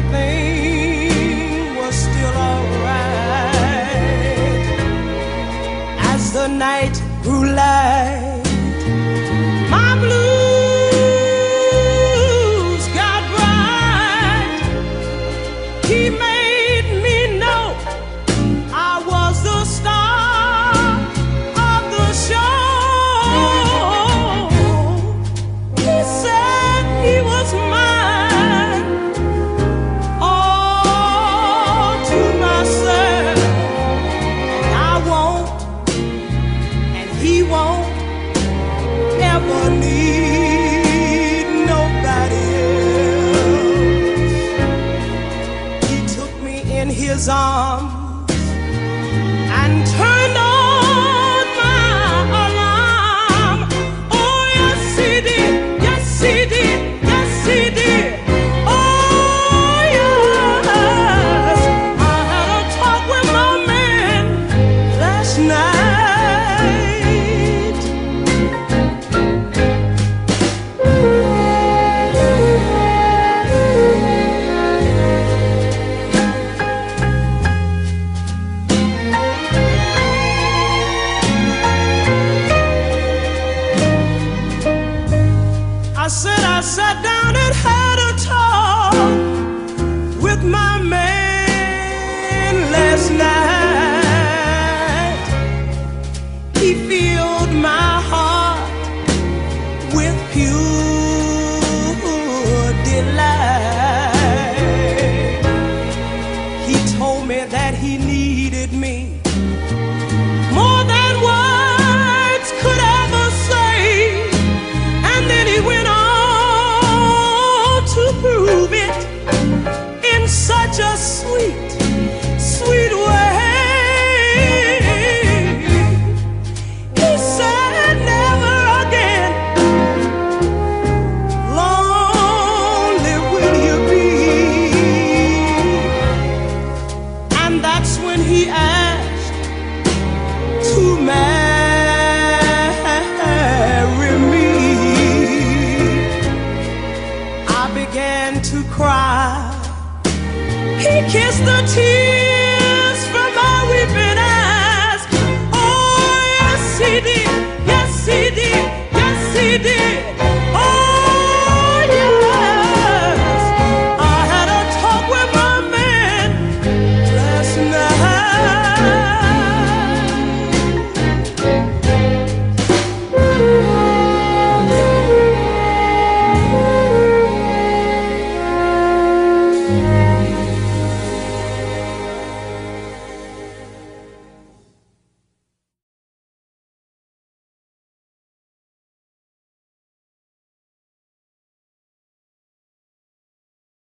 everything was still alright. As the night grew light, my blues got bright. He made me know I was the star of the show. He said he was mine, all to myself. And I won't, and he won't ever need nobody else. He took me in his arms and turned on my alarm. Oh, yes, he did. Yes, he did. Yes, he did. Oh, yes. I had a talk with my man last night. I sat